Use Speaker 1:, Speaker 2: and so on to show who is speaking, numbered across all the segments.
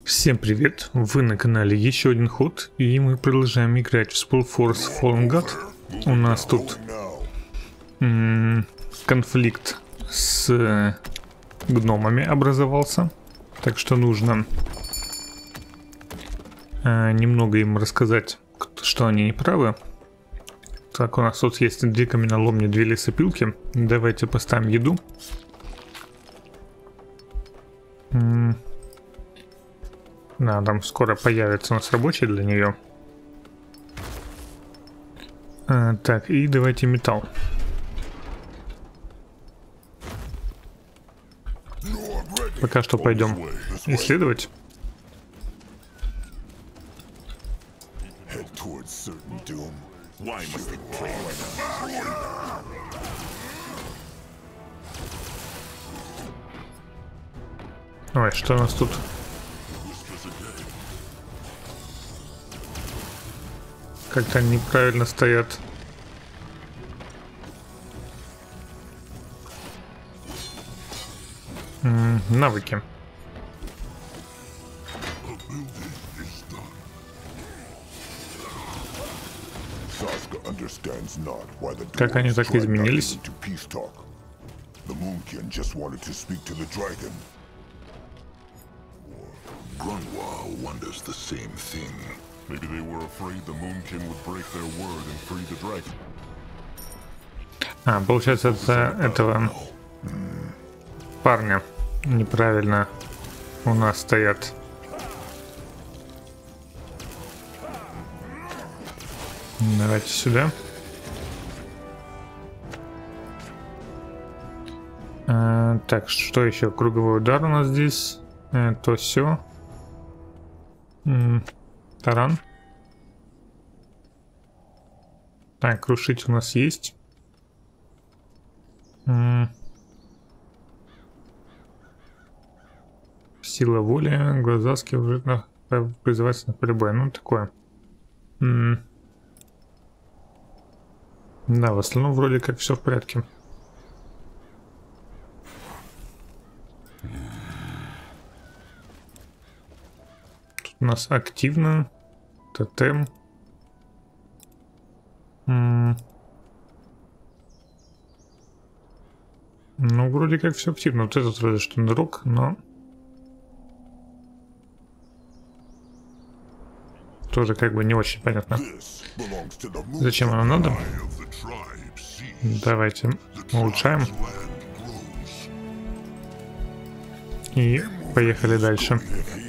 Speaker 1: Всем привет, вы на канале Еще Один Ход, и мы продолжаем играть в Spellforce Fallen God. У нас тут конфликт с гномами образовался, так что нужно немного им рассказать, что они не правы. Так, у нас тут есть 2 каменоломни, 2 лесопилки. Давайте поставим еду. Да, там скоро появится у нас рабочий для нее. Так, и давайте металл. Пока что пойдем исследовать. Ой, что у нас тут? Как-то они неправильно стоят. Навыки. Как они так изменились?
Speaker 2: Maybe they were afraid the Moonkin would break their word and free the dragon.
Speaker 1: Получается, это этого парня неправильно у нас стоят. Давайте сюда. Так, что еще? Круговой удар у нас здесь. То все. Таран. Так, крушить у нас есть. Сила воли, глаза скилл призывается на поле боя. Ну, такое. Да, в основном вроде как все в порядке. Тут у нас активно. Тотем. Ну, вроде как все активно. Вот этот вроде что нырок, но... Тоже как бы не очень понятно. Зачем оно надо? Давайте улучшаем. И поехали дальше.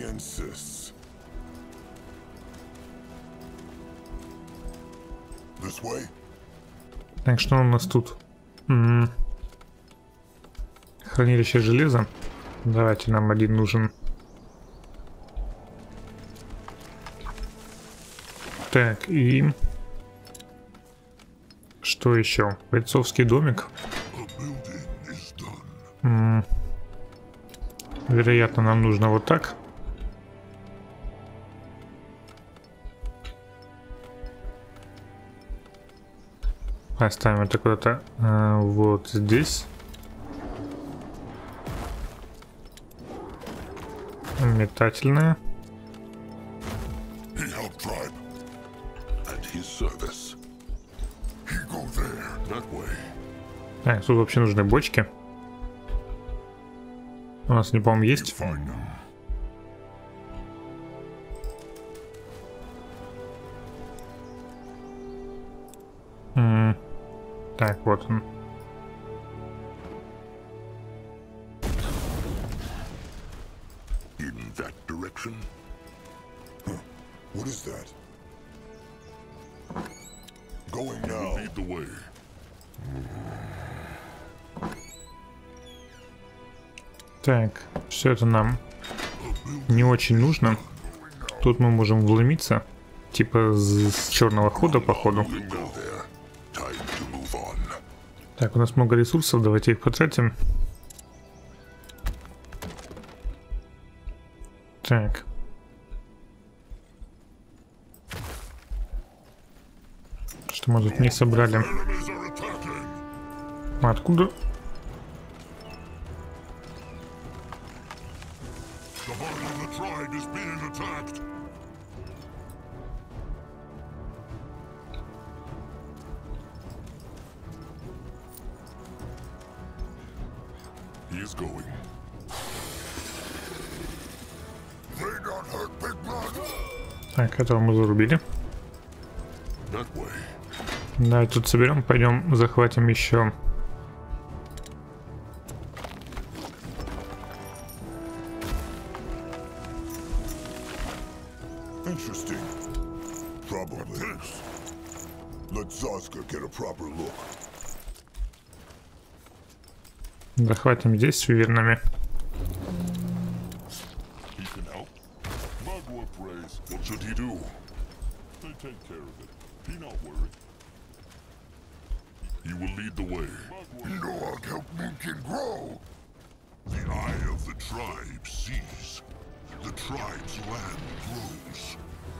Speaker 1: Так, что у нас тут? Хранилище железа. Давайте, нам один нужен. Так, и... Что еще? Бойцовский домик. Вероятно, нам нужно вот так. Оставим это куда-то вот здесь. Метательная. Так, тут вообще нужны бочки. У нас, не по-моему, есть. Так, вот он. Так, все это нам не очень нужно. Тут мы можем вломиться, типа с черного хода, походу. Так, у нас много ресурсов, давайте их потратим. Так. Что мы тут не собрали? Откуда?
Speaker 2: tribe is being attacked. He is going. They got hurt, big blood.
Speaker 1: Так, этого мы зарубили.
Speaker 2: That way.
Speaker 1: Да, тут соберем, пойдем захватим еще.
Speaker 2: Interesting. Probably. Let Zazka get a proper look.
Speaker 1: Захватим здесь с уверенными.
Speaker 2: He can help. Magua prays. What should he do? They take care of it. Be not worried. He will lead the way. Noag help Moonkin grow. The eye of the tribe sees. The tribe's land grows.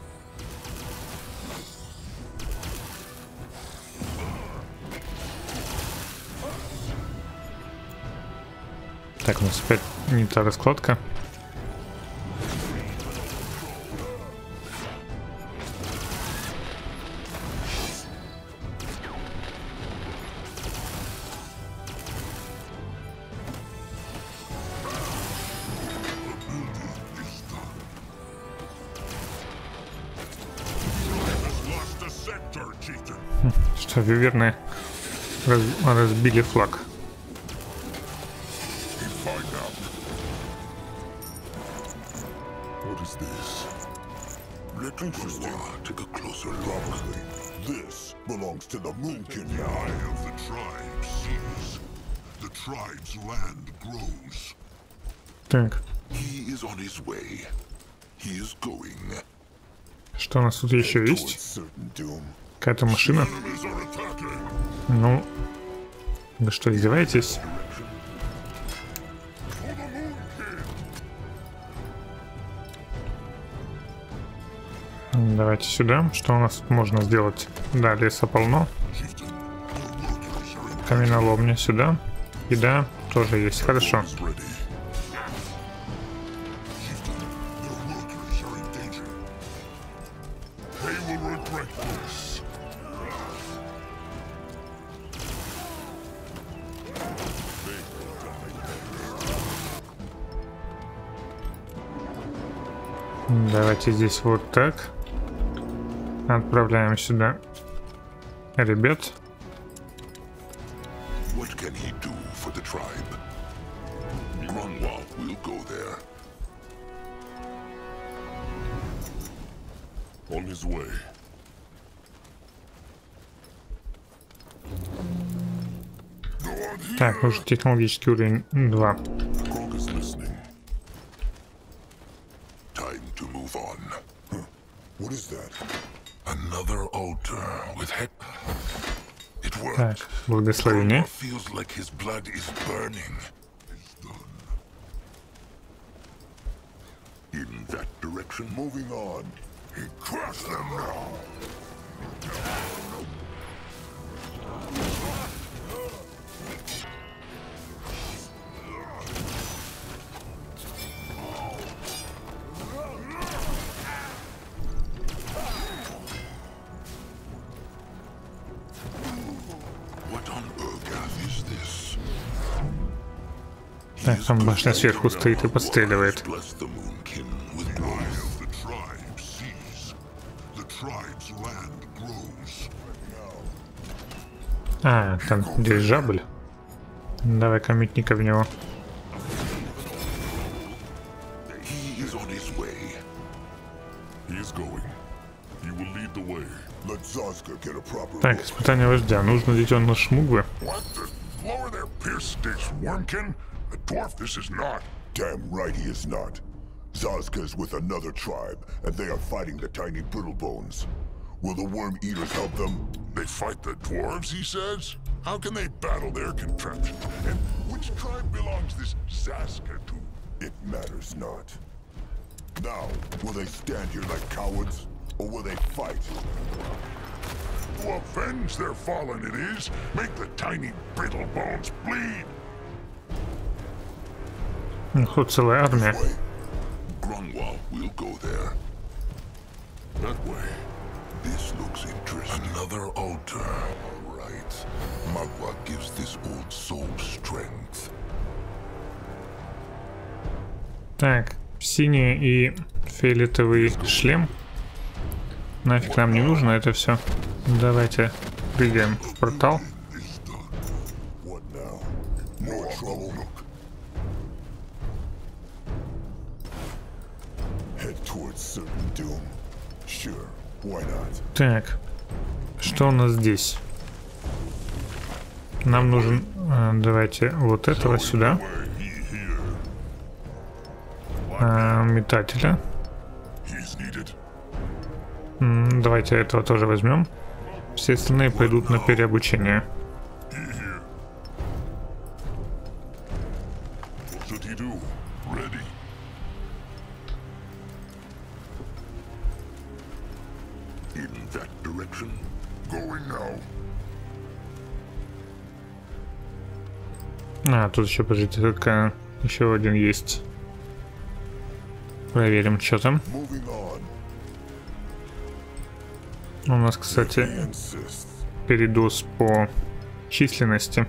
Speaker 1: Так, у нас опять не та раскладка. Что, виверны разбили флаг.
Speaker 2: What is this? Interesting. Take a closer look. Probably. This belongs to the Moonkin. The eye of the tribe sees. The tribe's land grows.
Speaker 1: Так,
Speaker 2: He is on his way. He is going.
Speaker 1: что у нас тут еще есть?
Speaker 2: Certain doom.
Speaker 1: Какая-то машина.
Speaker 2: Enemies are attacking.
Speaker 1: Ну, вы что, издеваетесь?
Speaker 2: For the Moonkin.
Speaker 1: Давайте сюда. Что у нас тут можно сделать? Да, леса полно.
Speaker 2: Chieftain, your workers are in.
Speaker 1: Каменоломня сюда. Еда тоже есть. Хорошо.
Speaker 2: Is ready. Chieftain, your workers are in danger. They will regret this.
Speaker 1: Давайте здесь вот так. Отправляем сюда ребят.
Speaker 2: What can he do for the tribe? Grunwald will go there. On his way.
Speaker 1: Так, уже технологический уровень 2.
Speaker 2: Krog is listening. Time to move on. What is that? Another altar with heck. It worked.
Speaker 1: Так, благословение.
Speaker 2: Feels like his blood is burning. It's done. In that direction. Moving on. He crushed them now. What on Urgath is this?
Speaker 1: Так, там башня сверху стоит и подстреливает.
Speaker 2: Bless the Moonkin with growth. The tribe sees. The tribe's land grows.
Speaker 1: А, там дирижабль. Давай-ка метника в него.
Speaker 2: He is on his way. He is going. He will lead the way. Let Zazka get a proper
Speaker 1: Так, испытание вождя. Нужно детеныш Мугвы.
Speaker 2: What the? Lower their pierce sticks, Wormkin. A dwarf this is not. Damn right he is not. Zazka is with another tribe, and they are fighting the tiny Brittlebones. Will the Worm Eaters help them? They fight the dwarves, he says? How can they battle their contraption? And which tribe belongs this Zazka to? It matters not. Now, will they stand here like cowards, or will they fight? To avenge their fallen it is. Make the tiny Brittlebones bleed.
Speaker 1: Тут целая армия.
Speaker 2: Grunwald Well, we'll go there. That way. This looks interesting. Another altar. All right. Magua gives this old soul strength.
Speaker 1: Так, синий и фиолетовый шлем. Нафиг нам не нужно это все. Давайте прыгаем в портал.
Speaker 2: What now? More trouble. Head towards certain doom. Sure, why not?
Speaker 1: Так, что у нас здесь? Нам нужен, давайте вот этого сюда. Метателя. Давайте этого тоже возьмем. Все остальные пойдут на переобучение. Тут еще, подождите, только еще один есть. Проверим, что там. У нас, кстати, передоз по численности.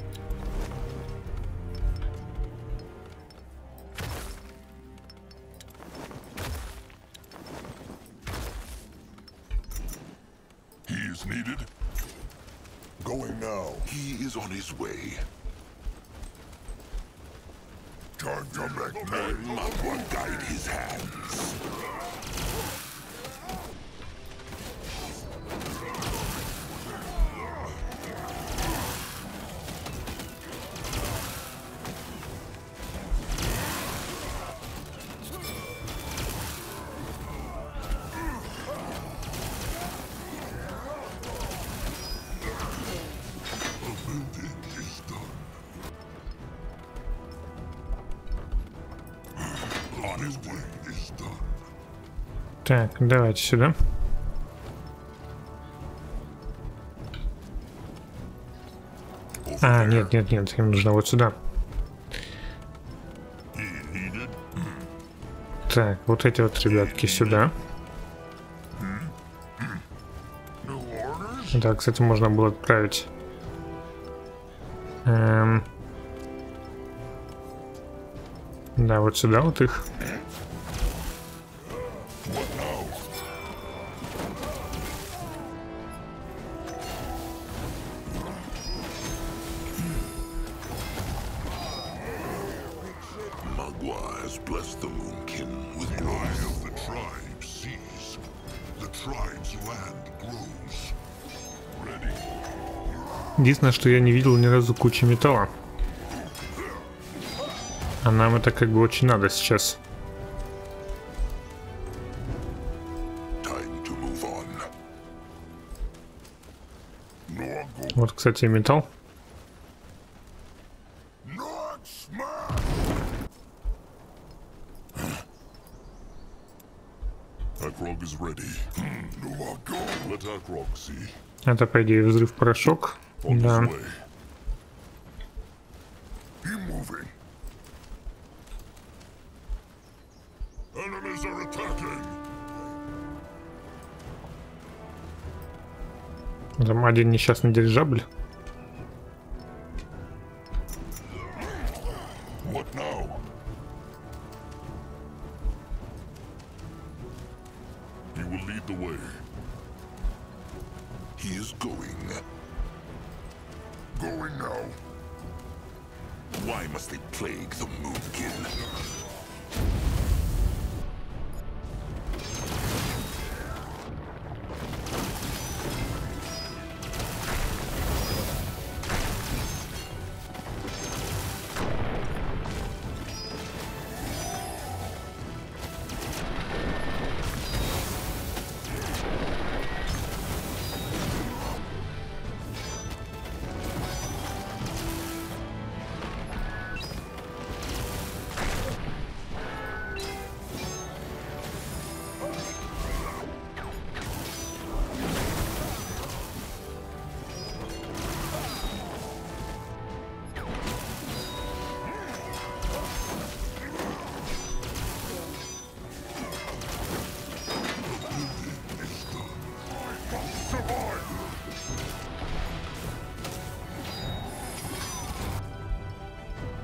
Speaker 1: Так, давайте сюда. Нет, им нужно вот сюда. Так, вот эти вот ребятки сюда. Да, кстати, можно было отправить. Да, вот сюда вот их. Единственное, что я не видел ни разу кучи металла. А нам это как бы очень надо сейчас. Вот, кстати, металл. Это, по идее, взрыв-порошок. Да. Там один несчастный дирижабль.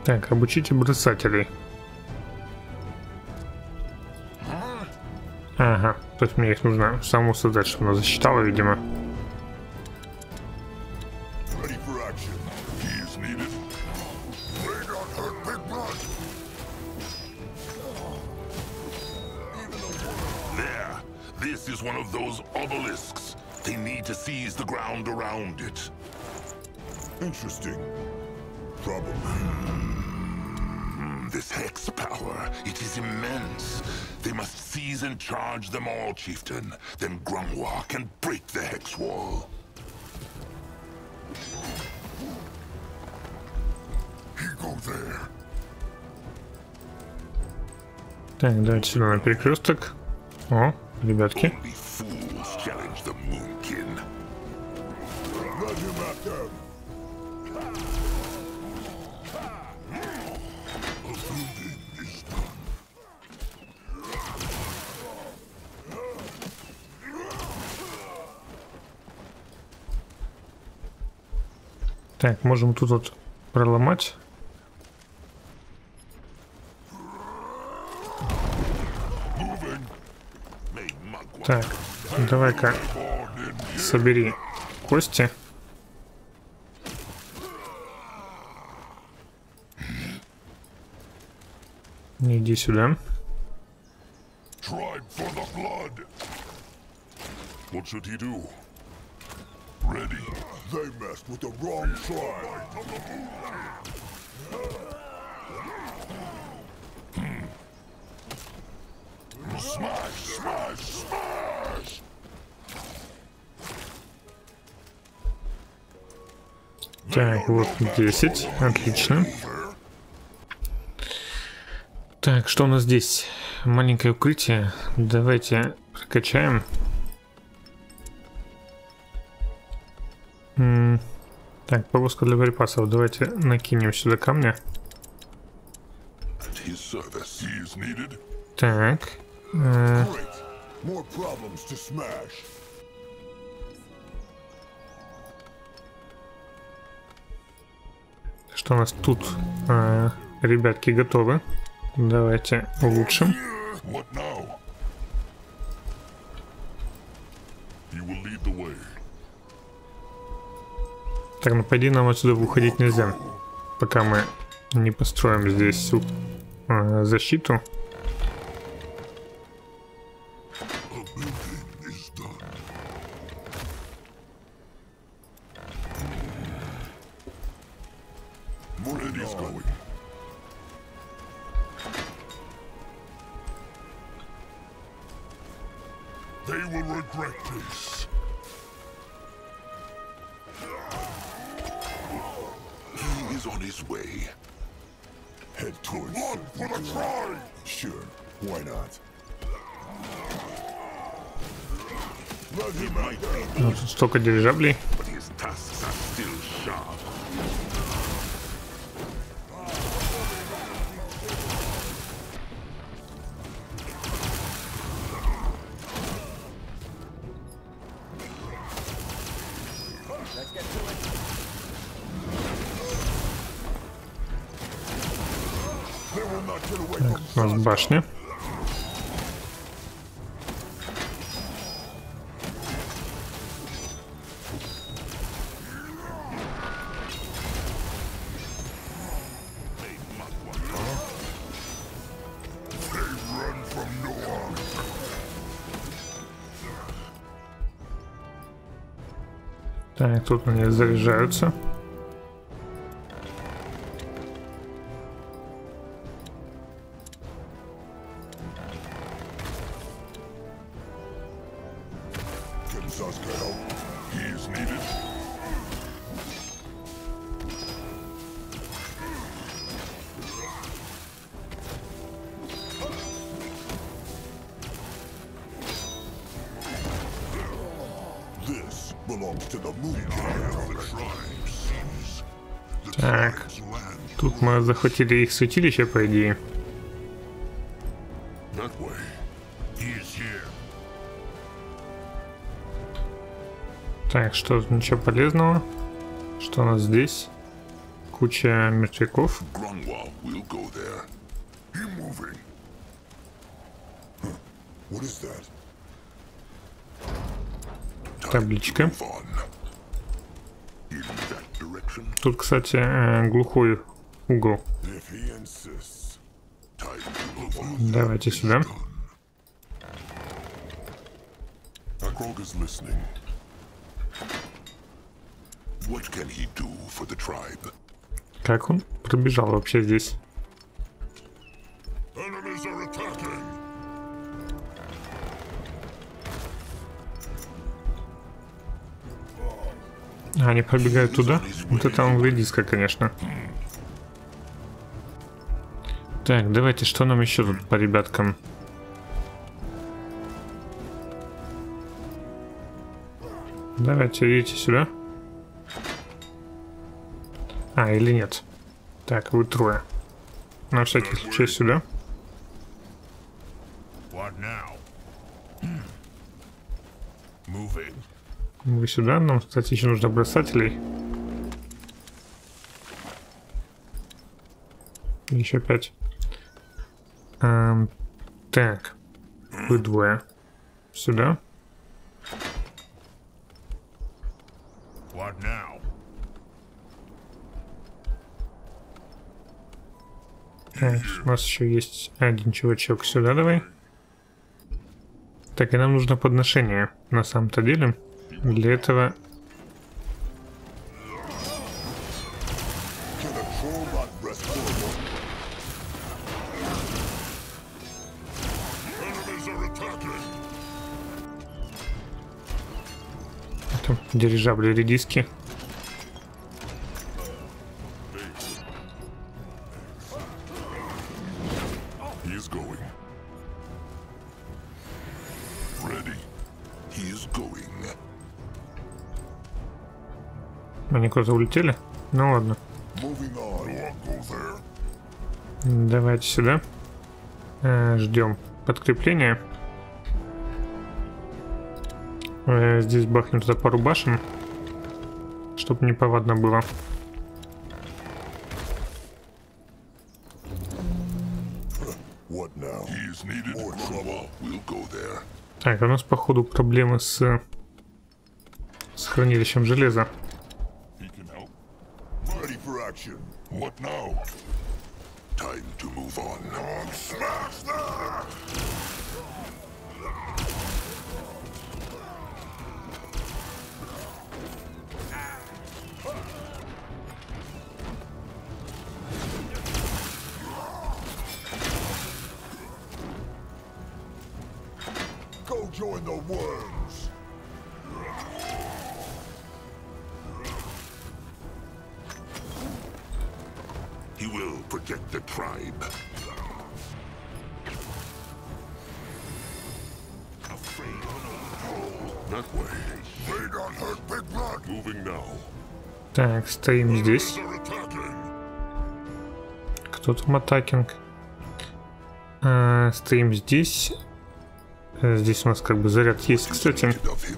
Speaker 1: Так, обучите бросателей. Ага, то есть мне их нужно саму создать, чтобы она засчитала, видимо.
Speaker 2: This is one of those obelisks. They need to seize the ground around it. Interesting. Problem. This hex power, it is immense. They must seize and charge them all, chieftain. Then Grungwa can break the hex wall. You go there.
Speaker 1: Так, давайте сюда на перекресток. О, ребятки.
Speaker 2: Only fools challenge the Moonkin. Let him at them.
Speaker 1: Так, можем тут вот проломать. Так, давай-ка собери кости. Иди сюда.
Speaker 2: What should he do? Ready. They messed with the wrong tribe. Smash, smash, smash.
Speaker 1: Так, вот 10. Отлично. Так, что у нас здесь? Маленькое укрытие. Давайте прокачаем. Так, повозка для припасов. Давайте накинем сюда камня. Так. Что у нас тут? Ребятки готовы. Давайте улучшим. Так, ну по идее нам отсюда выходить нельзя, пока мы не построим здесь защиту.
Speaker 2: On his way. Head towards one for the tribe. Sure, why not? Let him out there.
Speaker 1: Ну, тут столько дирижаблей.
Speaker 2: But his tusks are still sharp.
Speaker 3: Let's get to it.
Speaker 1: Так, у нас башня. Так, тут они заряжаются. Так, тут мы захватили их святилище, по идее. Так, что, ничего полезного? Что у нас здесь? куча мертвяков.
Speaker 2: Grunwald will go there. You're moving. Huh. What is that?
Speaker 1: Табличка.
Speaker 2: Move on. In that direction.
Speaker 1: Тут, кстати, глухой угол.
Speaker 2: If he insists. Time to move on.
Speaker 1: Давайте сюда.
Speaker 2: Krog is listening. What can he do for the tribe?
Speaker 1: Как он пробежал вообще здесь?
Speaker 2: Enemies are attacking.
Speaker 1: Они пробегают туда? Вот это он редиска, конечно. Так, давайте, что нам еще тут по ребяткам? Давайте, идите сюда. А, или нет? Так, вы трое. На всякий случай сюда. Вы сюда. Нам, кстати, еще нужно бросателей. Еще 5. Так. Вы двое. Сюда. Так, у нас еще есть один чувачок. Сюда давай. Так, и нам нужно подношение. На самом-то деле. Для этого... Это дирижабли редиски. Они куда-то улетели? Ну ладно. Давайте сюда. Ждем подкрепления. Здесь бахнем туда пару башен, чтобы неповадно было. Так, у нас походу проблемы с хранилищем железа.
Speaker 2: What now? Time to move on. Smash that! Go join the worms. He will protect the tribe. Afraid of no that way. They don't hurt big blood. Moving now.
Speaker 1: Так, стоим здесь. Кто там атакинг? Стоим здесь. Здесь у нас как бы заряд есть, кстати.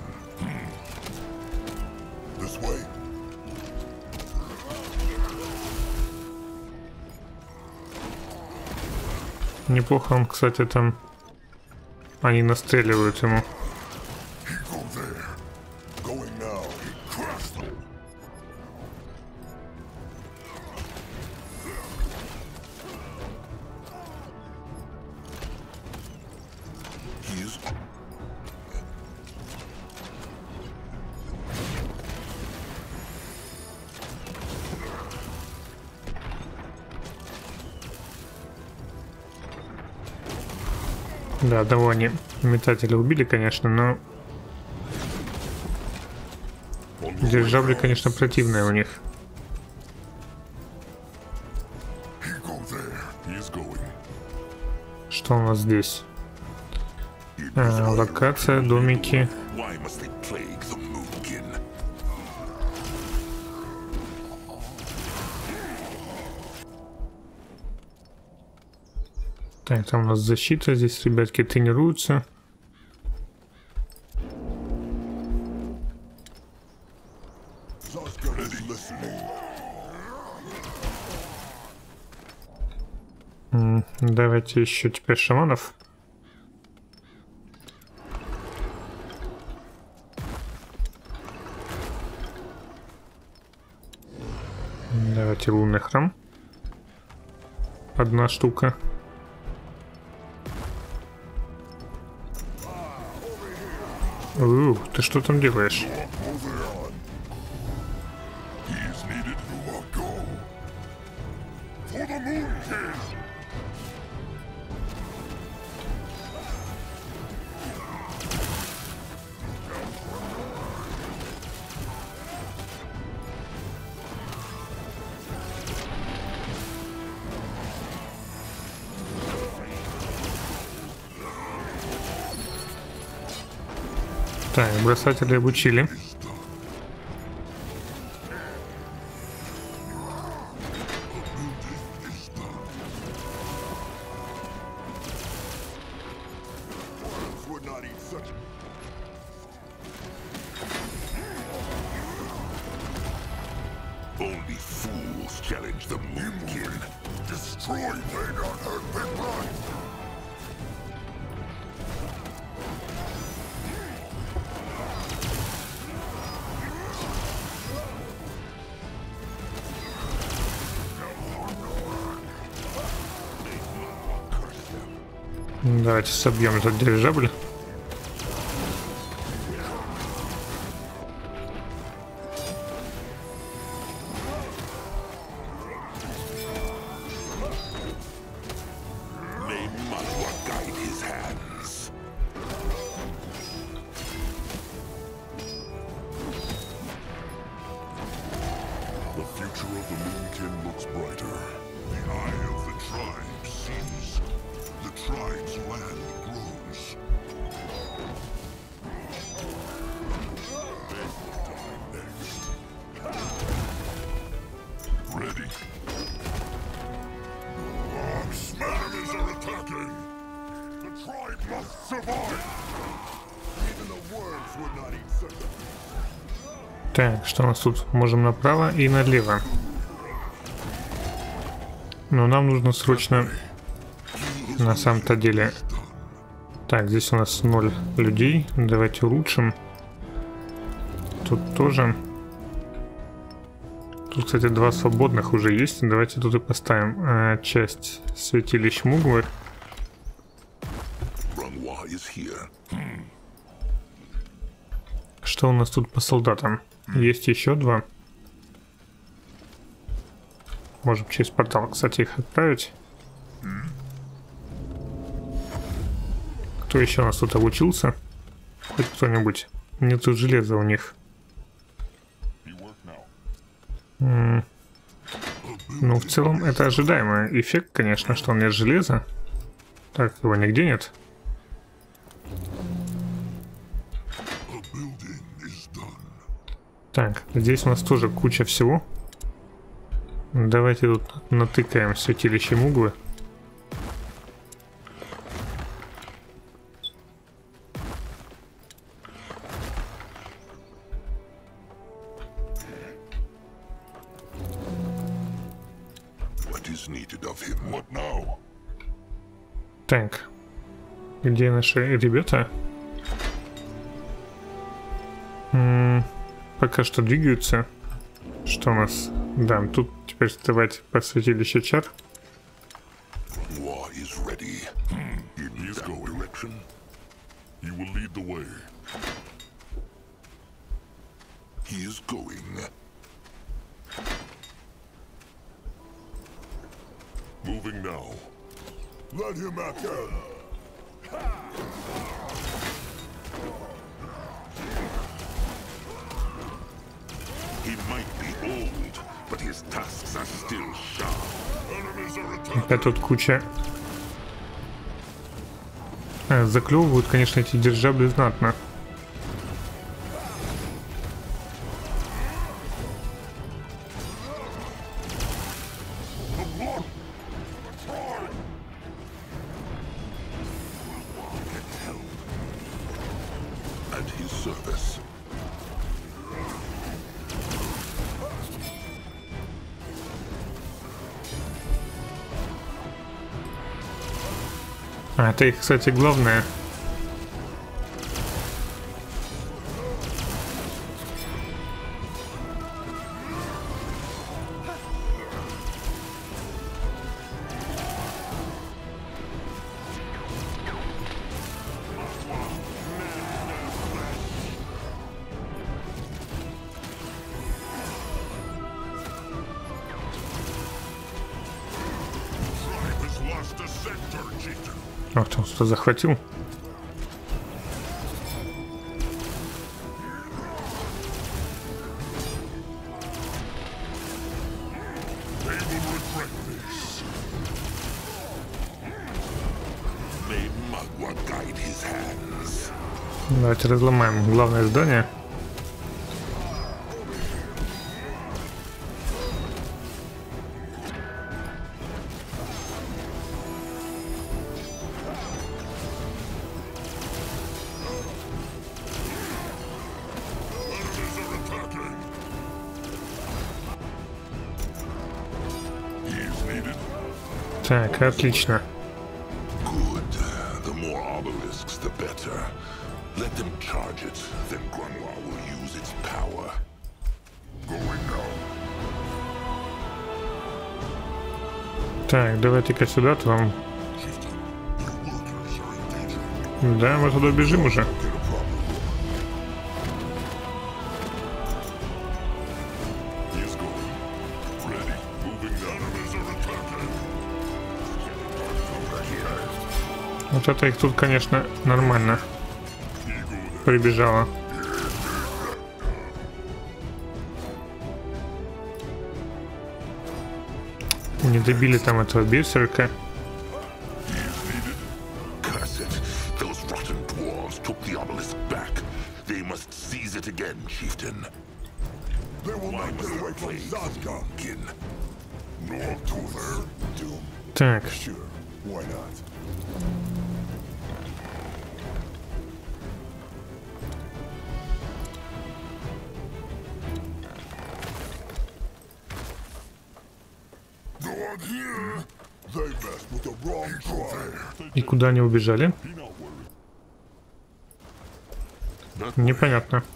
Speaker 1: Неплохо он, кстати, там... Они настреливают ему. Да, одного они метателя убили, конечно, но... Дирижабли, конечно, противные у них. Что у нас здесь? Локация, домики. Так, там у нас защита, здесь ребятки тренируются. Давайте еще теперь шаманов. Давайте лунный храм. Одна штука. Ты что там делаешь? Так, бросатели обучили.
Speaker 2: Only fools challenge the Moonkin. Destroy they not hurt big blood.
Speaker 1: Давайте собьем этот дирижабль.
Speaker 2: The future of the Moonkin looks brighter. The eye of the tribe sees. The tribe's land grows. Time next. Ready. Enemies are attacking. The tribe must survive. Even the worms would not eat such a...
Speaker 1: Так, что у нас тут? Можем направо и налево. Но нам нужно срочно, на самом-то деле... Так, здесь у нас 0 людей. Давайте улучшим. Тут тоже. Тут, кстати, 2 свободных уже есть. Давайте тут и поставим часть святилищ Муглы. Что у нас тут по солдатам? Есть еще 2. Можем через портал, кстати, их отправить. Кто еще у нас тут обучился? Хоть кто-нибудь. Нету железа у них. Ну, в целом, это ожидаемый эффект, конечно, что он нет железа. Так, его нигде нет. Так, здесь у нас тоже куча всего. Давайте тут натыкаем святилище Муглы. Так, где наши ребята? Пока что двигаются. Что у нас? Да, тут теперь давайте по святилищу чар.
Speaker 2: Moving now. Let him at them. He might be old, but his tusks are still sharp. Enemies are attacking.
Speaker 1: Опять тут куча. Заклевывают, конечно, эти дирижабли знатно. А, это их, кстати, главное. Ах, там что захватил? Давайте разломаем главное здание. Так, отлично.
Speaker 2: Good. The more obelisks, the better. Let them charge it, then Grunwald will use its power. Going now.
Speaker 1: Так, давайте-ка сюда, там. Да, мы туда бежим уже. Вот это их тут, конечно, нормально прибежало. Не добили там этого берсерка. Так. И куда они убежали? Непонятно.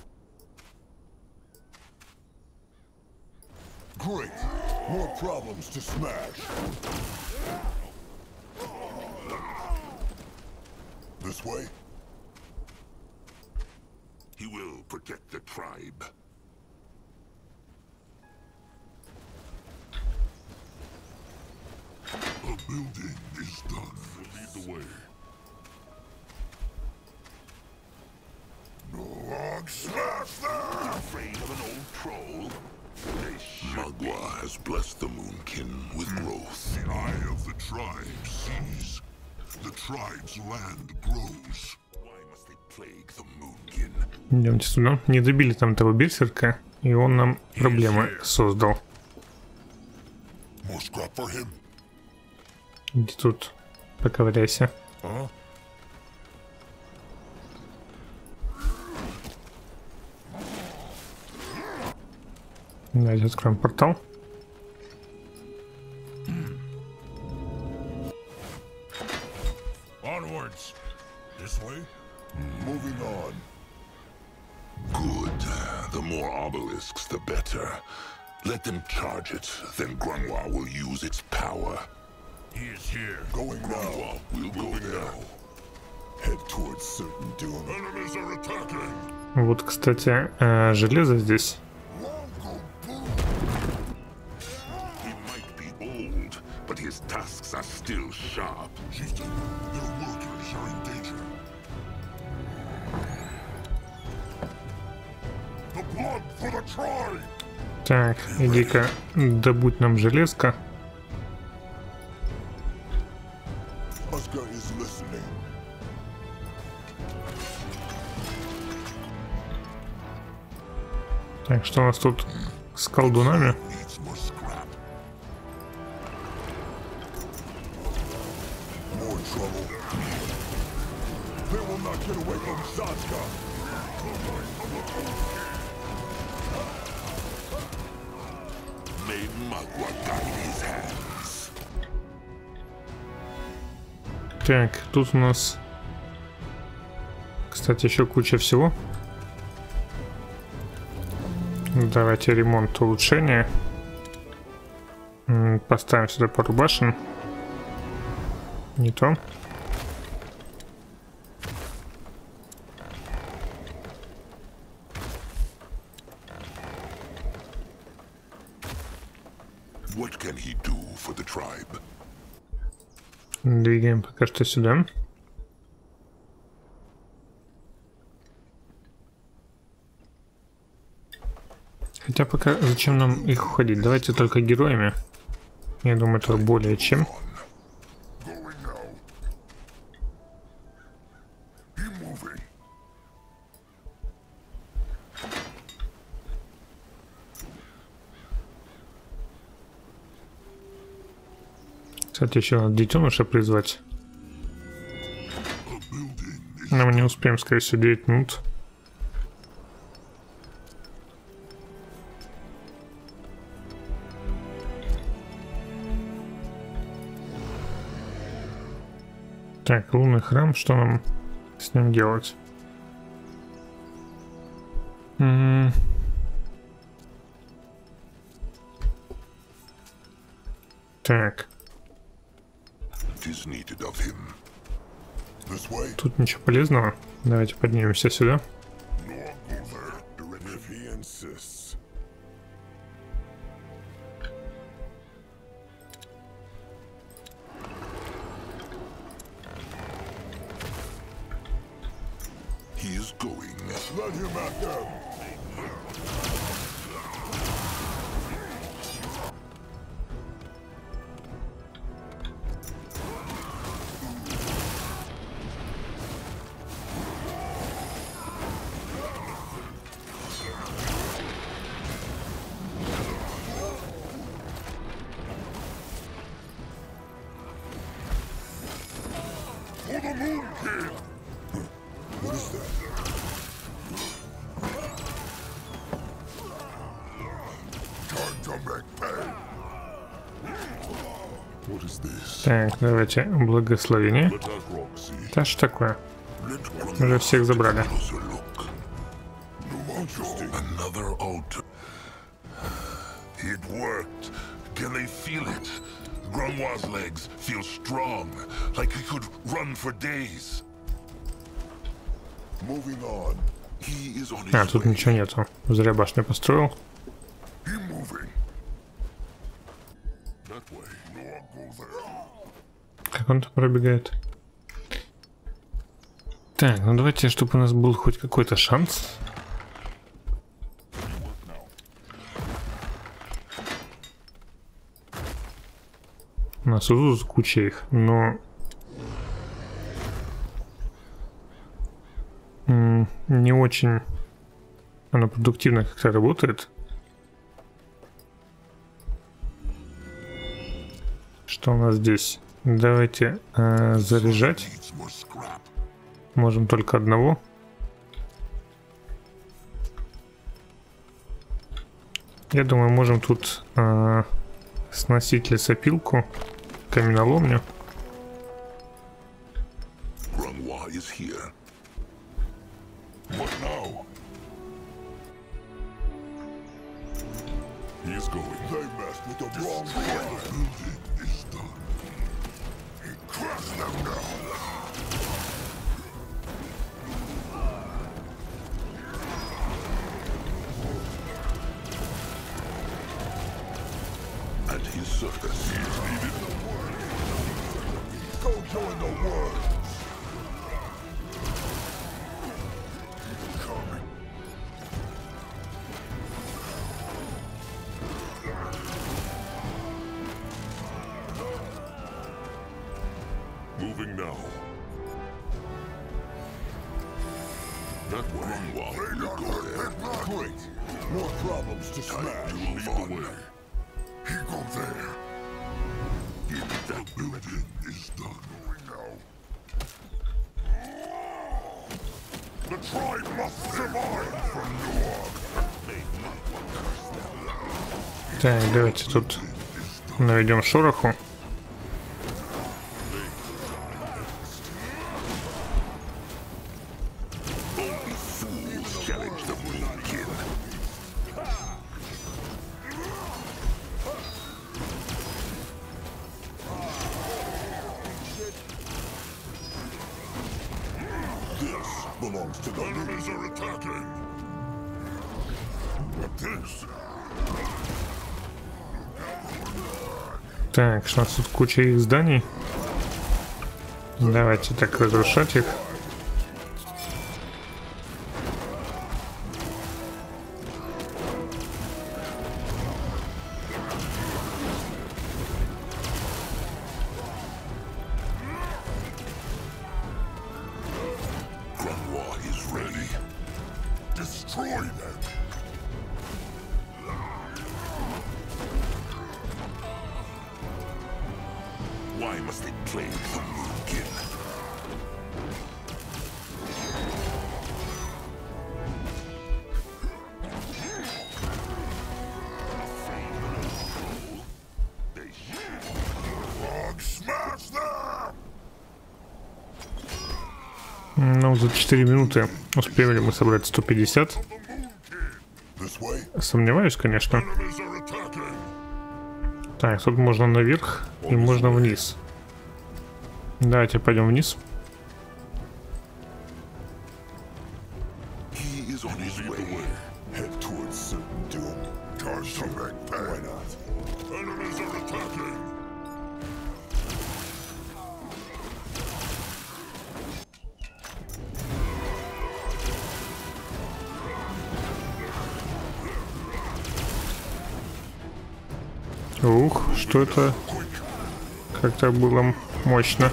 Speaker 2: This way? He will protect the tribe. A building is done. Lead the way. No, smash them! Afraid of an old troll? Magua has blessed the Moonkin with growth. The eye of the tribe sees. The tribe's land grows. Why must they plague the Moonkin?
Speaker 1: Идемте сюда. Не добили там того берсерка, и он нам проблемы создал.
Speaker 2: More scrap for him.
Speaker 1: Иди тут, поковыряйся. Давайте откроем портал.
Speaker 2: Onwards. This way? Moving on. Good. The more obelisks, the better. Let them charge it, then Grunwald will use its power. He is here. Going now. We'll go now. Head towards certain doom. Enemies are attacking.
Speaker 1: Вот, кстати, железо здесь.
Speaker 2: He might be old, but his tusks are still sharp. Chieftain, their workers are in danger. The blood for the tribe.
Speaker 1: Так, иди-ка, добудь нам железка. Так, что у нас тут с колдунами? Так, тут у нас, кстати, еще куча всего. Давайте ремонт, улучшение. Поставим сюда пару башен. Не то.
Speaker 2: What can he do for the tribe?
Speaker 1: Двигаем пока что сюда. Хотя пока зачем нам их уходить? Давайте только героями. Я думаю, это более чем.
Speaker 2: Going now. He moving.
Speaker 1: Кстати, еще надо детеныша призвать. Но мы не успеем, скорее всего, 9 минут. Так, лунный храм, что нам с ним делать? Так,
Speaker 2: It is needed of him. This way.
Speaker 1: тут ничего полезного. Давайте поднимемся сюда.
Speaker 2: Nor go there. If he insists. He is going. Let him at them. For the Moon King! What is that? Time to make pay! What is this?
Speaker 1: Так, давайте благословение.
Speaker 2: Let us Roxy.
Speaker 1: Да что такое?
Speaker 2: Let
Speaker 1: Уже всех забрали.
Speaker 2: closer look. Interesting. Another altar. It worked. Can they feel it? Grunwa's legs feel strong, like he could run for days. Moving on. He is on his
Speaker 1: А, тут
Speaker 2: way.
Speaker 1: ничего нету. Зря башню построил.
Speaker 2: He moving. That way. Nor go there.
Speaker 1: Как он там пробегает? Так, ну давайте, чтобы у нас был хоть какой-то шанс. У нас тут куча их, но не очень оно продуктивно как-то работает. Что у нас здесь? Давайте заряжать.
Speaker 2: Needs more scrap.
Speaker 1: Можем только одного. Я думаю, можем тут сносить лесопилку, каменоломню.
Speaker 2: Grunwa is here. What now? He is going. They messed with the wrong guy. The building is done. He crushed them now. At his service. He is needed. Go join the world. Coming. Moving now. That way. We'll go there. Great. More problems to smash. You will lead the way. He go there. That building is done. Going now. The tribe must survive from Newark.
Speaker 1: Так, давайте тут наведем шороху.
Speaker 2: belongs to the enemies are attacking. What this?
Speaker 1: Так, у нас тут куча их зданий. Давайте так разрушать их.
Speaker 2: Grunwald is ready. Destroy them. Why must they claim the Moonkin? Frog, smash them!
Speaker 1: Ну, за 4 минуты успели мы собрать 150.
Speaker 2: This way?
Speaker 1: Сомневаюсь, конечно.
Speaker 2: Enemies are attacking.
Speaker 1: Так, тут можно наверх и можно вниз. Давайте пойдем вниз.
Speaker 2: He is on his way. Head towards certain doom. Charge come back. Why not? Enemies are attacking.
Speaker 1: Ух, что это? Как-то было мощно.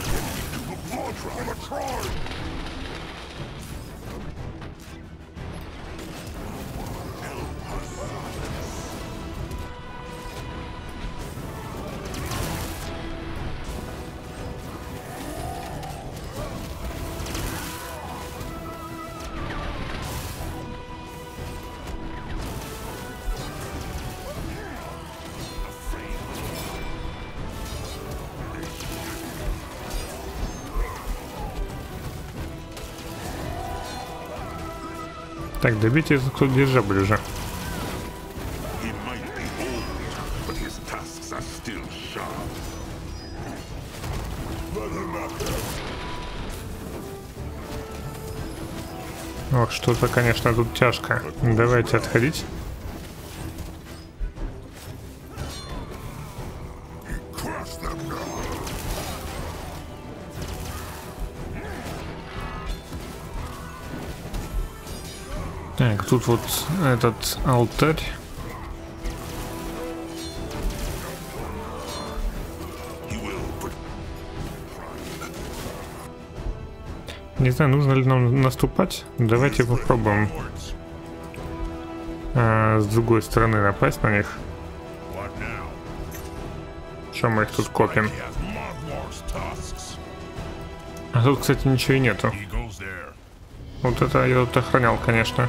Speaker 1: Так, добейте эту кто дирижабль уже.
Speaker 2: He might be old, but his tusks are still sharp. Let him out.
Speaker 1: Ох, что-то, конечно, тут тяжко. Давайте отходить.
Speaker 2: Crush them now.
Speaker 1: Так, тут вот этот алтарь.
Speaker 2: He will put
Speaker 1: Не знаю, нужно ли нам наступать. Давайте попробуем с другой стороны напасть на них.
Speaker 2: what now?
Speaker 1: Что мы их тут копим?
Speaker 2: He has Mothmar's tusks.
Speaker 1: А тут, кстати, ничего и нету.
Speaker 2: He goes there.
Speaker 1: Вот это я тут охранял, конечно.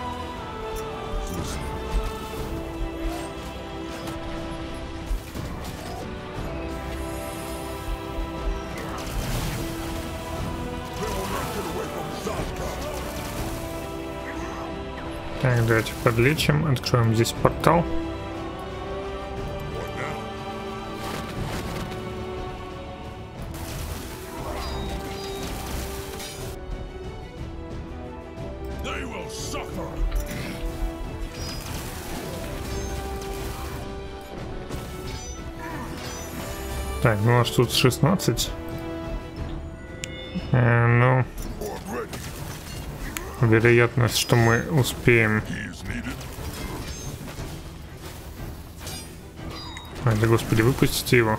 Speaker 1: Так, давайте подлечим. Откроем здесь портал.
Speaker 2: They will suffer.
Speaker 1: Так, ну у нас тут 16. Ну, вероятность, что мы успеем.
Speaker 2: He is needed.
Speaker 1: Ай, да господи, выпустите его.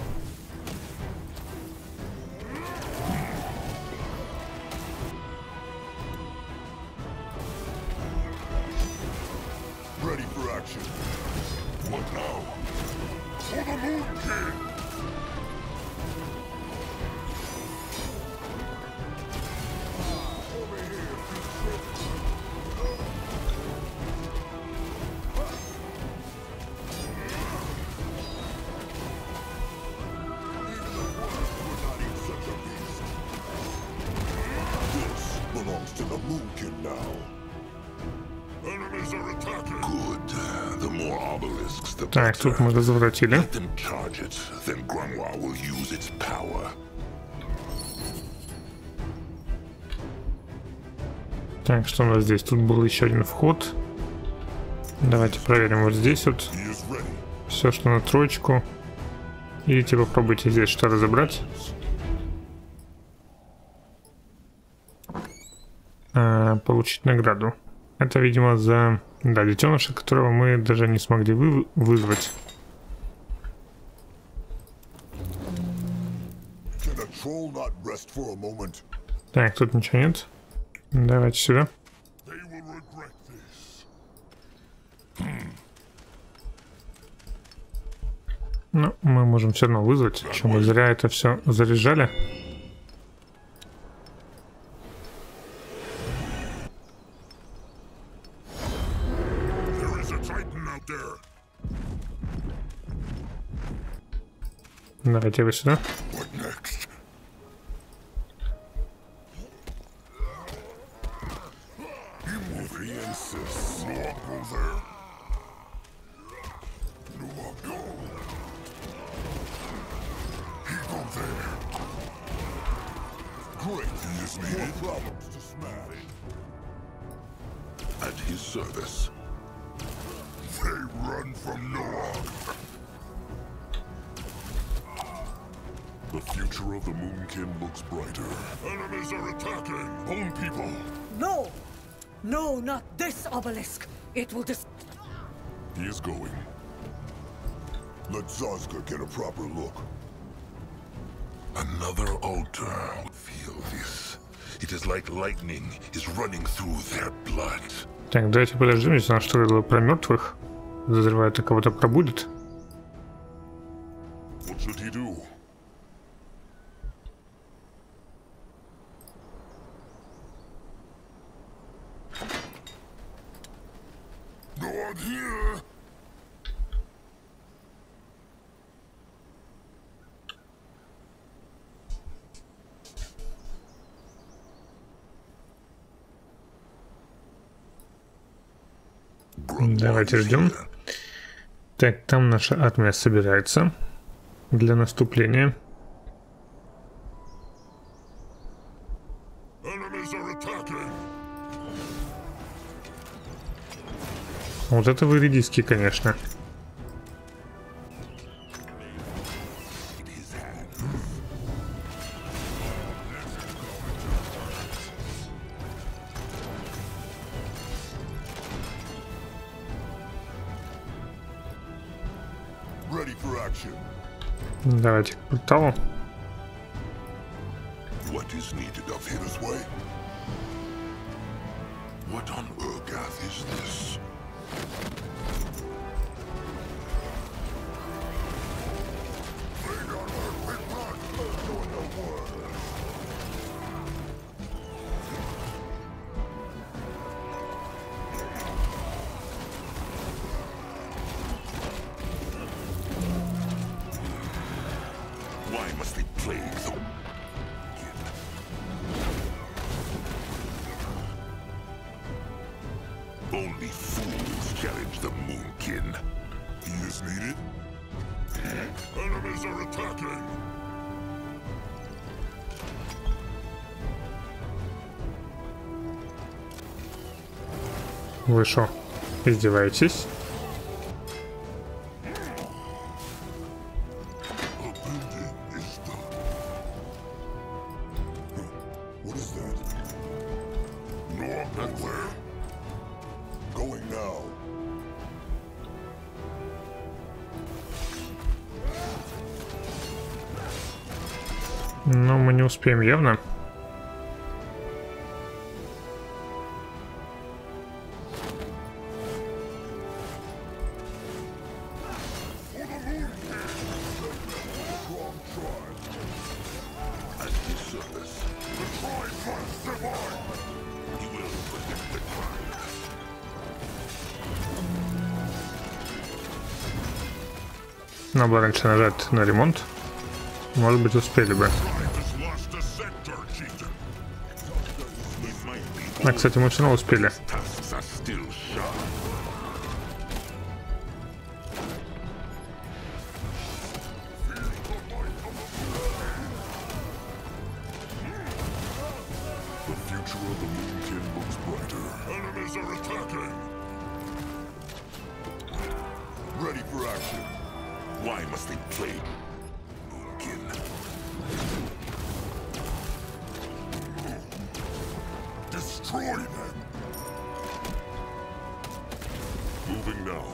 Speaker 2: Ready for action. What now? For the Moon King! This belongs to the Moonkin now. Enemies are attacking. Good. The more obelisks, the
Speaker 1: Так, тут мы возвратили.
Speaker 2: Let them charge it, then Grunwald will use its power.
Speaker 1: Так, что у нас здесь? Тут был еще один вход. Давайте проверим вот здесь вот.
Speaker 2: He is ready.
Speaker 1: Все, что на троечку. Идите попробуйте здесь что разобрать. Получить награду. Это, видимо, за... Да, детеныша, которого мы даже не смогли вызвать.
Speaker 2: Can a troll not rest for a moment?
Speaker 1: Так, тут ничего нет. Давайте сюда.
Speaker 2: They will regret this.
Speaker 1: Ну, мы можем все равно вызвать. Что мы зря это все заряжали.
Speaker 2: There is a titan out there.
Speaker 1: Давайте вы сюда.
Speaker 2: What next? If he insists, no, I'll go there. No, I'll go. He go there. Great, he is needed. More problems to smash. At his service. They run from Noah. The future of the Moonkin looks brighter. Enemies are attacking! Bone people!
Speaker 4: No! No, not this obelisk! It will
Speaker 2: He is going. Let Zazka get a proper look. Another altar. Feel this. It is like lightning is running through their blood.
Speaker 1: Так, давайте подождем, если она что говорила про мертвых. Подозреваю, это кого-то пробудет.
Speaker 2: What should he do? No one here!
Speaker 1: Давайте ждем. Так, там наша армия собирается для наступления.
Speaker 2: Enemies are attacking!
Speaker 1: Вот это вы редиски, конечно.
Speaker 2: Ready for action.
Speaker 1: Давайте к порталу.
Speaker 2: What is needed of him this way? What on Urgath is this? Bring on her quick run! Doing no work. Why must they plague the Only fools challenge the Moonkin. He is needed? Enemies are attacking!
Speaker 1: Вы шо, издеваетесь?
Speaker 2: A building is done. What is that? No, nowhere. Going now.
Speaker 1: Но мы не успеем явно.
Speaker 2: At his service. The tribe must survive. He will protect the tribe.
Speaker 1: Надо было раньше нажать на ремонт. Может быть, успели бы.
Speaker 2: Tribe has lost a sector, chieftain. It might be
Speaker 1: А, кстати, мы все равно успели.
Speaker 2: tasks are still sharp. The future of the Moonkin looks bright. Enemies are attacking. Ready for action. Why must they play? Destroy them. Moving now.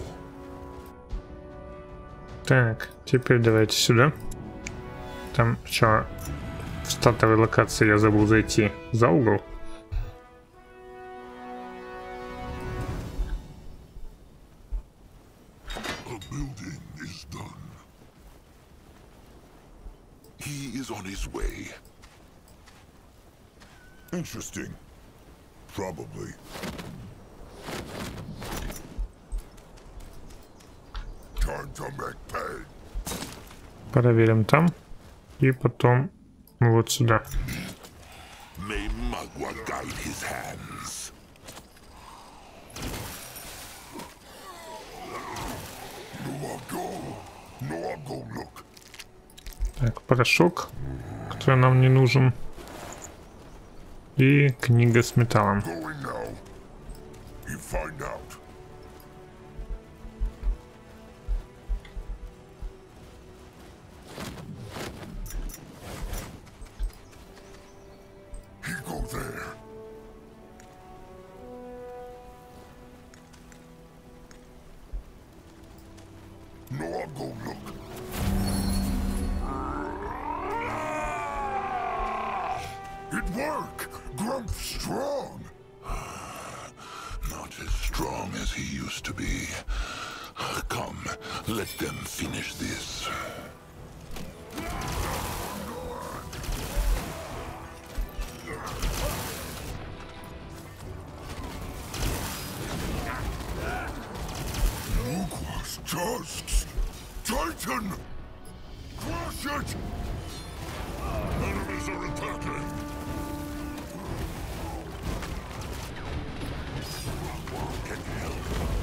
Speaker 1: Так, теперь давайте сюда. Там что, в стартовой локации я забыл зайти за угол.
Speaker 2: A building is done. He is on his way. Interesting. Probably. Time to make pay.
Speaker 1: Проверим там. И потом вот сюда.
Speaker 2: May Magua guide his hands. No, I'll go look.
Speaker 1: Так, порошок, который нам не нужен. И книга с металлом.
Speaker 2: Going now. You find out. He go there. No, I'll go look. It worked! Grump's strong! Not as strong as he used to be. Come, let them finish this. Lugua's tusks! Titan! Crush it! Enemies are attacking! Can help.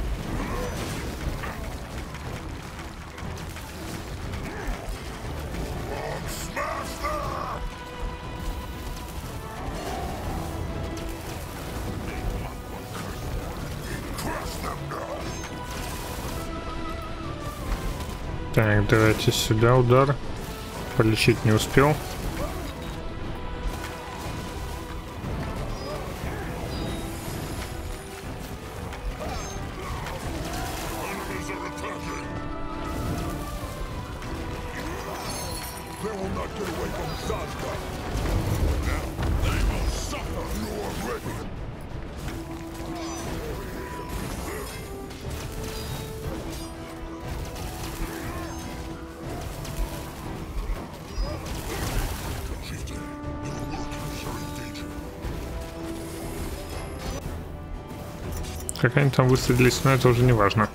Speaker 2: Smash them! Crush them now!
Speaker 1: Так, давайте сюда удар. Полечить не успел.
Speaker 2: Enemies are attacking! They will not get away from Zazka! Now, they will suffer! You are ready! Chieftain, your workers are in danger.
Speaker 1: Как они там высадились, но это уже не важно.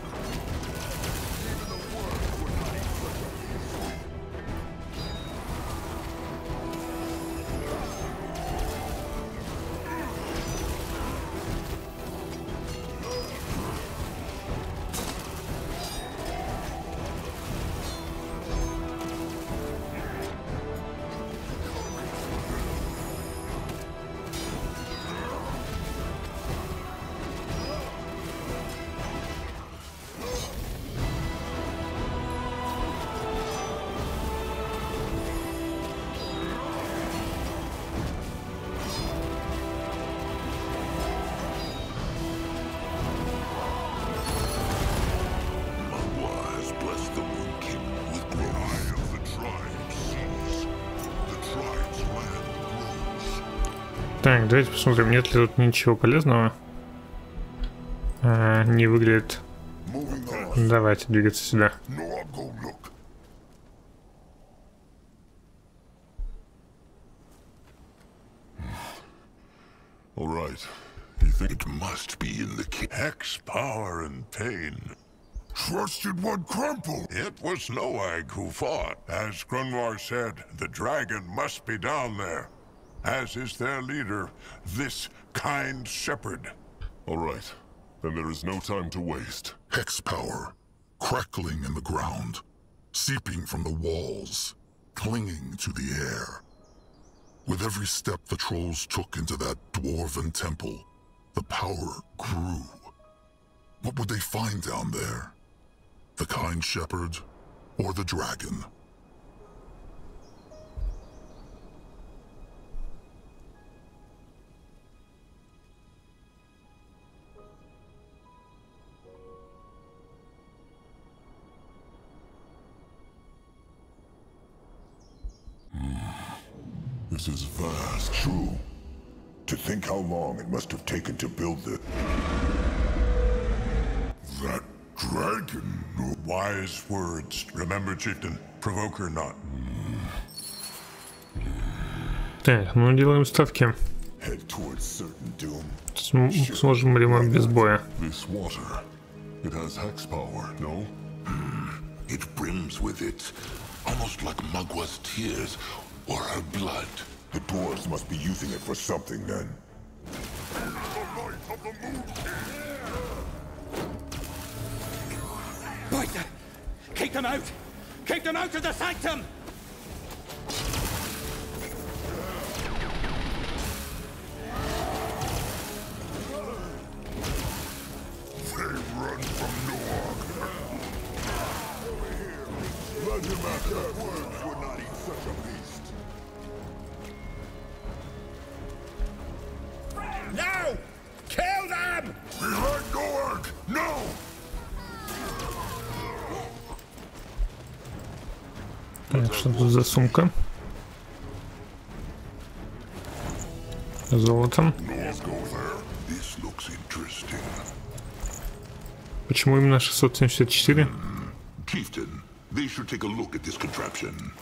Speaker 2: Magua has blessed the Moon King with glory. Eye of the tribe sees. The tribe's land grows.
Speaker 1: Так, давайте посмотрим, нет ли тут ничего полезного. Не выглядит.
Speaker 2: Moving on.
Speaker 1: Давайте двигаться сюда.
Speaker 2: No, I'll go look. All right. You think it must be in the hex power and pain? Trusted one crumple. It was Noag who fought. As Grunwar said, the dragon must be down there. As is their leader, this kind shepherd. All right. Then there is no time to waste.
Speaker 5: Hex power, crackling in the ground, seeping from the walls, clinging to the air. With every step the trolls took into that dwarven temple, The power grew. What would they find down there? The kind shepherd or the dragon?
Speaker 2: This is vast. True. To think how long it must have taken to build that dragon.
Speaker 6: Wise words. Remember, chieftain, provoke her not.
Speaker 1: Так, ну делаем ставки.
Speaker 2: Head towards certain doom.
Speaker 1: Сможем ли мы без боя?
Speaker 2: This water, it has hex power, no?
Speaker 5: It brims with it, almost like Magwa's tears or her blood.
Speaker 2: The dwarves must be using it for something then.
Speaker 3: Right. Keep them out! Keep them out of the sanctum!
Speaker 2: They run from Noak. Let him at that. Dwarves would not eat such a beast.
Speaker 3: No! Kill them!
Speaker 2: Behind Noak! No!
Speaker 1: Так, что тут за сумка? Золотом.
Speaker 2: Let's go there.
Speaker 5: This looks interesting.
Speaker 1: Почему именно 674?
Speaker 5: Chieftain, they should take a look at this contraption.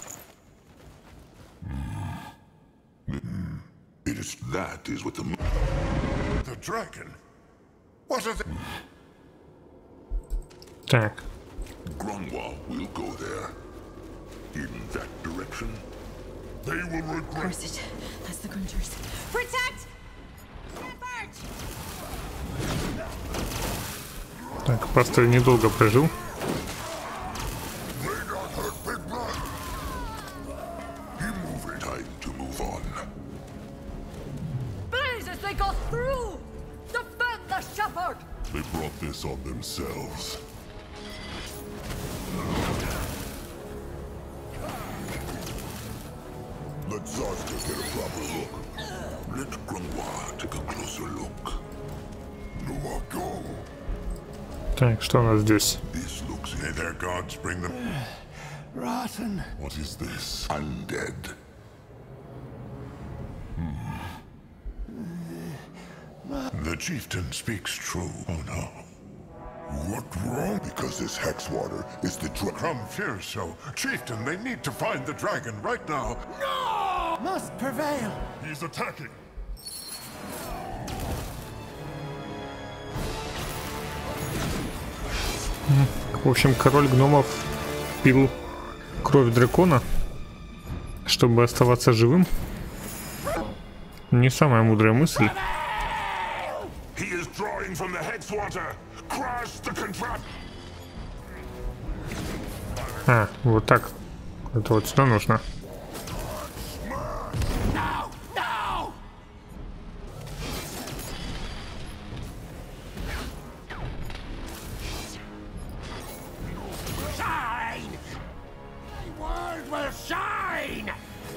Speaker 2: It is
Speaker 5: That is what the...
Speaker 6: The dragon? What are they?
Speaker 1: Так,
Speaker 5: Grungwa will go there. In that direction.
Speaker 2: They will regret.
Speaker 7: Curse it. That's the Grunters. Protect! Effort!
Speaker 1: так, пастор недолго прожил.
Speaker 2: They not hurt Big Blood.
Speaker 5: He moving. Time to move on.
Speaker 4: Blaze as they go through! Defend the shepherd!
Speaker 2: They brought this on themselves. Let Zarska get a proper look.
Speaker 5: Let Grungwa take a closer look.
Speaker 2: Noak, go.
Speaker 1: Так, что у нас здесь?
Speaker 5: This looks
Speaker 6: May their gods bring them.
Speaker 3: Rotten.
Speaker 2: What is this?
Speaker 5: undead.
Speaker 6: The chieftain speaks true. Oh no.
Speaker 2: What wrong? Because this hex water is the
Speaker 6: Crumb fears so. Chieftain, they need to find the dragon right now.
Speaker 3: Must prevail.
Speaker 2: He's attacking.
Speaker 1: В общем, король гномов пил кровь дракона, чтобы оставаться живым. Не самая мудрая мысль.
Speaker 5: He is drawing from the hex water. Crush the contraption.
Speaker 1: А, вот так. Это вот сюда нужно.
Speaker 3: No! No! Shine! My world will shine!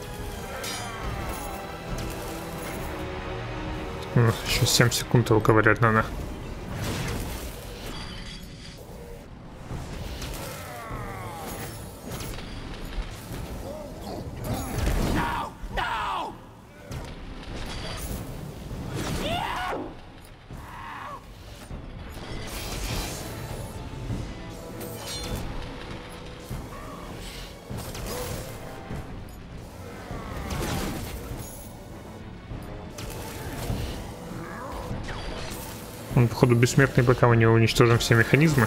Speaker 1: У нас еще 7 секунд его ковырять надо.
Speaker 3: No! No!
Speaker 1: Он, походу, бессмертный, пока мы не уничтожим все механизмы.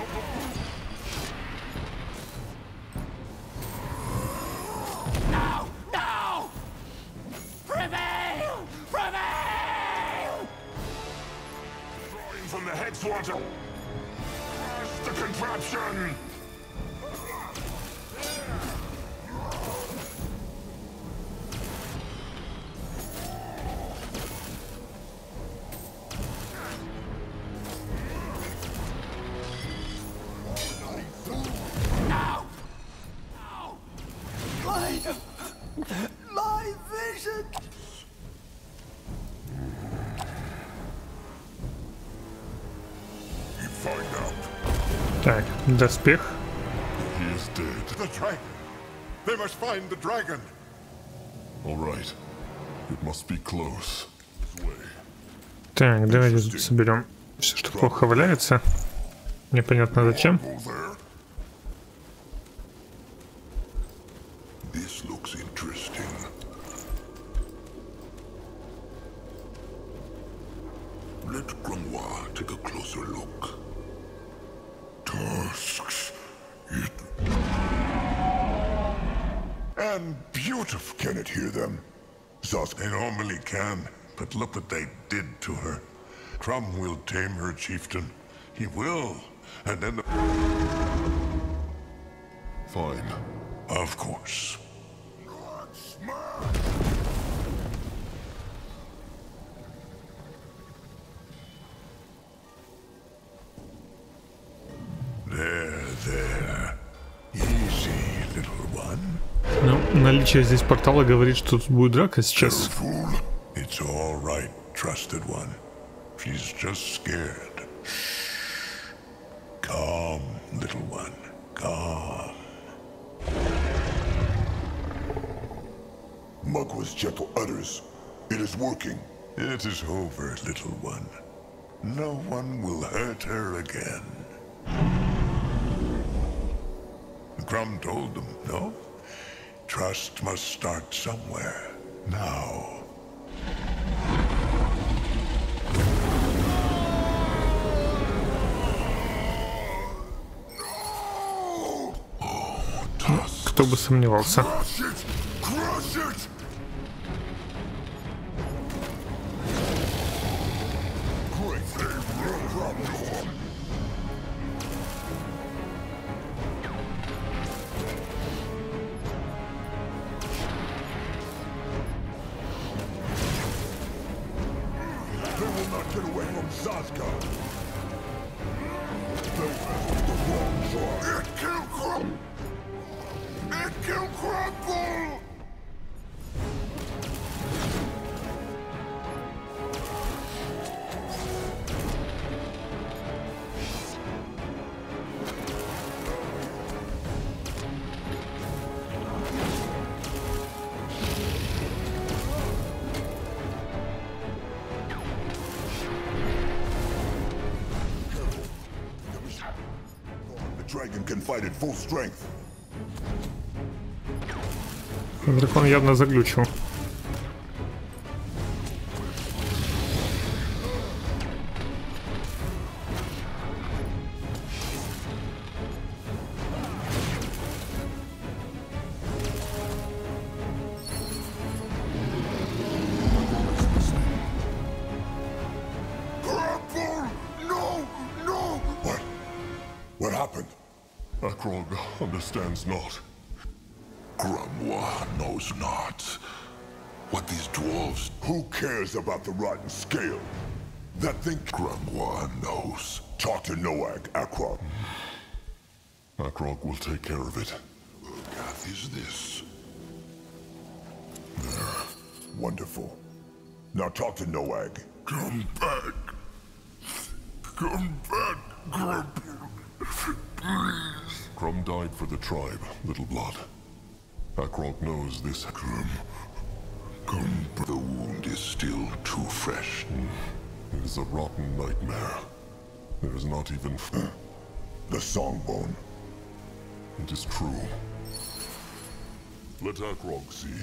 Speaker 3: No! No! Prevail! Prevail!
Speaker 5: Drawing from the hex water. Crush the contraption.
Speaker 2: find out.
Speaker 1: Так, доспех.
Speaker 6: He is dead. The dragon! They must find the dragon! All right. It must be close. This way.
Speaker 1: Так, давайте соберем все, что плохо валяется. Непонятно зачем.
Speaker 2: Go there. This looks interesting. Let Grimoire take a closer look. Tusks. And beautiful. Can it hear them? Zos,
Speaker 6: They normally can, but look what they did to her. Crum will tame her, chieftain. He will. And then the... Fine. Of course. There. Easy, little one.
Speaker 1: Ну, наличие здесь портала говорит, что тут будет драка сейчас.
Speaker 2: fool.
Speaker 6: It's all right, trusted one. She's just scared. Shh. Calm, little one. Calm.
Speaker 2: Mugwa's gentle utters. It is working.
Speaker 6: It is over, little one. No one will hurt her again. Grum told them, no? Trust must start somewhere. Now.
Speaker 1: Кто бы сомневался.
Speaker 2: Crush it! Crush it! Great thing. They will not get away from Zazka. They found the wrong side. It killed Crumble! It killed Crumble! The dragon can fight at full strength.
Speaker 1: Дракон явно заглючил.
Speaker 2: Crumble! No! No! What? What happened?
Speaker 6: Akrog understands not.
Speaker 2: Grimoire knows not. What these dwarves... Who cares about the rotten scale? That thing... Grimoire knows. Talk to Noag, Akrog.
Speaker 6: Akrog will take care of it.
Speaker 2: What path is this? There. Wonderful. Now talk to Noag. Come back. Come back, Grumble. Please.
Speaker 6: Crum died for the tribe, little blood. Akrog knows this.
Speaker 2: Come back. The wound is still too fresh.
Speaker 6: It is a rotten nightmare. There is not even...
Speaker 2: The songbone.
Speaker 6: It is true. Let Akrog see.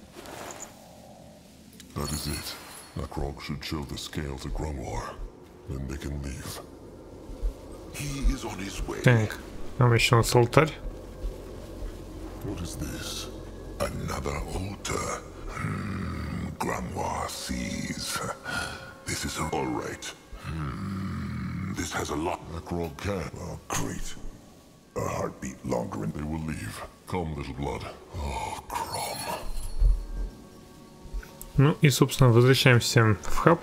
Speaker 6: That is it. Akrog should show the scale to Grimoire. Then they can leave.
Speaker 2: He is on his way.
Speaker 1: Так, там еще у нас алтарь.
Speaker 6: What is this?
Speaker 2: Another altar. Grimoire sees. This is all right. This has a lot.
Speaker 6: Akrog can.
Speaker 2: Oh, great. A heartbeat longer and
Speaker 6: They will leave. Come, little blood. Oh, Crum.
Speaker 1: Ну и, собственно, возвращаемся в хаб.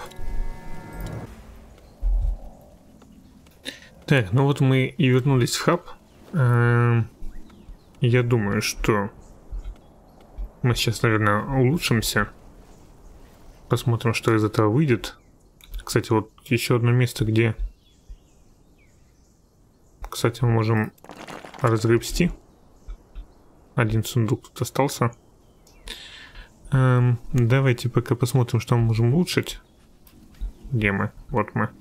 Speaker 1: Так, ну вот мы и вернулись в хаб. Я думаю, что мы сейчас, наверное, улучшимся. Посмотрим, что из этого выйдет. Кстати, вот еще одно место, где Кстати, мы можем разгребсти. Один сундук тут остался. Давайте пока посмотрим, что мы можем улучшить. Где мы? Вот мы.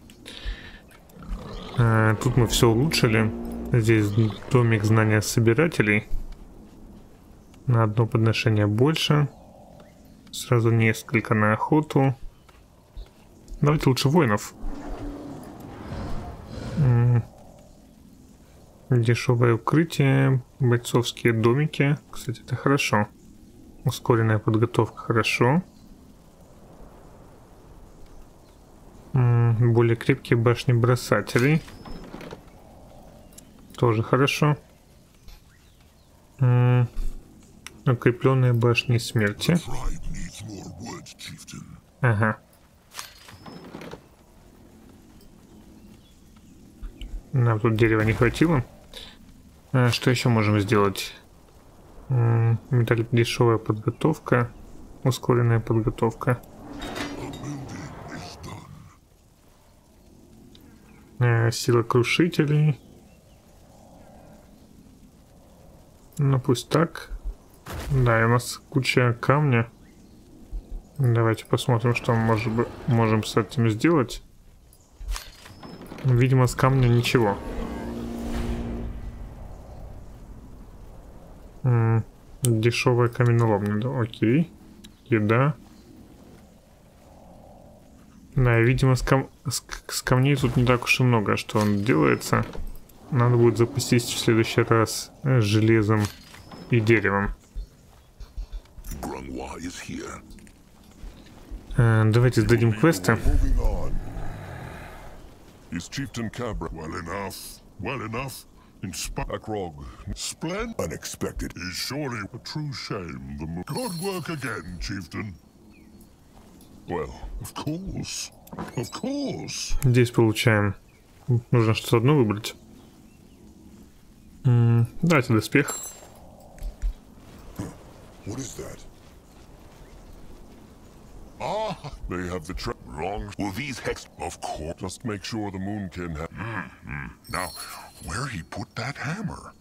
Speaker 1: Тут мы все улучшили. Здесь домик знания собирателей. На одно подношение больше. Сразу несколько на охоту. Давайте лучше воинов. Дешевое укрытие. Бойцовские домики. Кстати, это хорошо. Ускоренная подготовка хорошо. Более крепкие башни бросателей. Тоже хорошо. Укрепленные башни смерти. Ага. Нам тут дерева не хватило. Что еще можем сделать? Дешевая подготовка. Ускоренная подготовка. Сила крушителей. Ну пусть так. Да, и у нас куча камня. Давайте посмотрим, что мы можем с этим сделать. Видимо, с камня ничего. Дешевая каменоломня, да, окей. Еда. Да, видимо, с камней тут не так уж и много, что он делается. Надо будет запустить в следующий раз железом и деревом. Давайте сдадим квесты.
Speaker 2: Is Chieftain Cabra well enough? In Spakrog, Splend unexpected is surely a true shame. Good work again, Chieftain. Well, of course.
Speaker 1: Здесь получаем. Нужно что-то одно выбрать. Давайте доспех.
Speaker 2: What is that? Ah, they have the wrong. Well, these hex, of course. Just make sure the Moonkin has.
Speaker 5: Now, where he put that hammer?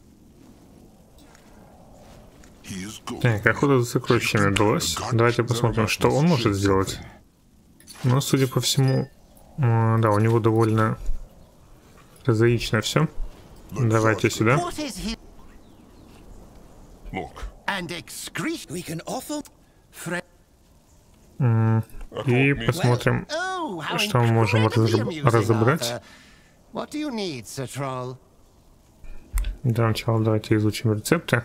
Speaker 5: He is good.
Speaker 1: Так, охота за сокровищами удалась. Давайте посмотрим, что он может сделать. Но, судя по всему, да, у него довольно прозаично все. Давайте сюда.
Speaker 2: Look.
Speaker 3: And excrete. We can offer.
Speaker 1: И посмотрим, что мы можем разобрать. Для начала давайте изучим рецепты.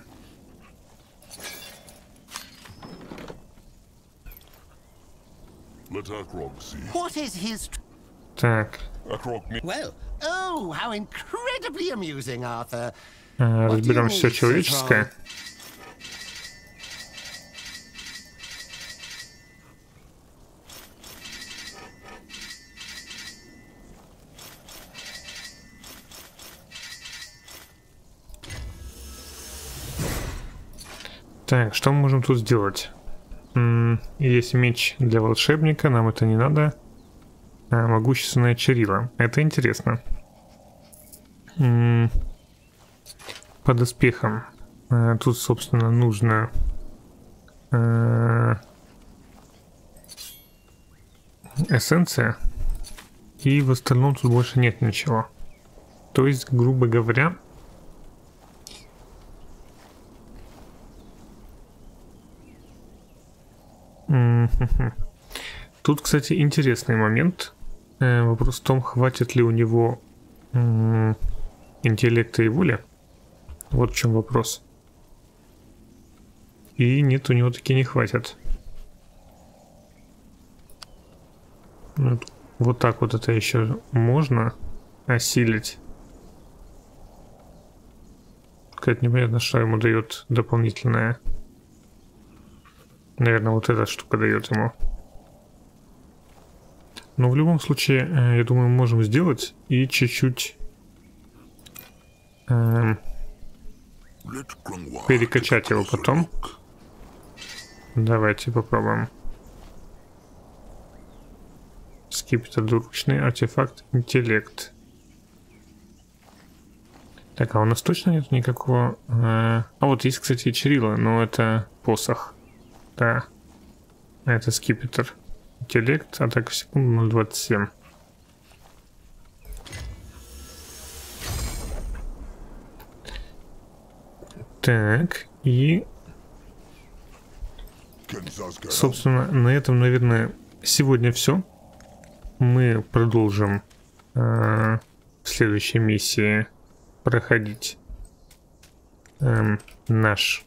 Speaker 1: Так. Разберем все человеческое. Так, что мы можем тут сделать? Есть меч для волшебника, нам это не надо. Могущественная Чарила. Это интересно. По доспехам. Тут, собственно, нужно... эссенция. И в остальном тут больше нет ничего. То есть, грубо говоря... Тут, кстати, интересный момент. Вопрос в том, хватит ли у него интеллекта и воли. Вот в чем вопрос. И нет, у него таки не хватит. Вот так вот это еще можно осилить. Сказать непонятно, что ему дает дополнительное. Наверное, вот эта штука дает ему. Но в любом случае, я думаю, мы можем сделать и чуть-чуть перекачать его потом. Давайте попробуем. Скипетр двуручный, артефакт, интеллект. Так, а у нас точно нет никакого... А вот есть, кстати, Чирилла, но это посох. Да. А это скипетр. Интеллект, атака в секунду 0,27. Так, и... Собственно, на этом, наверное, сегодня все. Мы продолжим в следующей миссии проходить нашу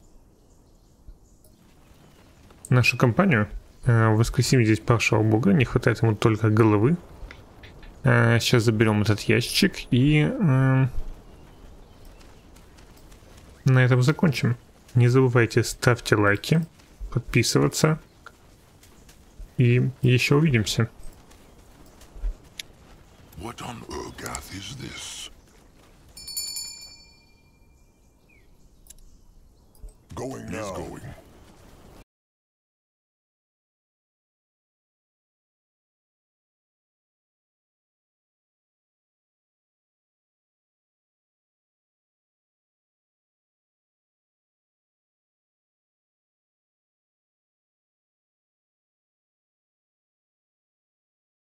Speaker 1: кампанию. Воскресим здесь павшего бога, не хватает ему только головы. Сейчас заберем этот ящик и на этом закончим. Не забывайте, ставьте лайки, подписываться. И еще увидимся.
Speaker 5: What on Urgath is this?
Speaker 2: Going now.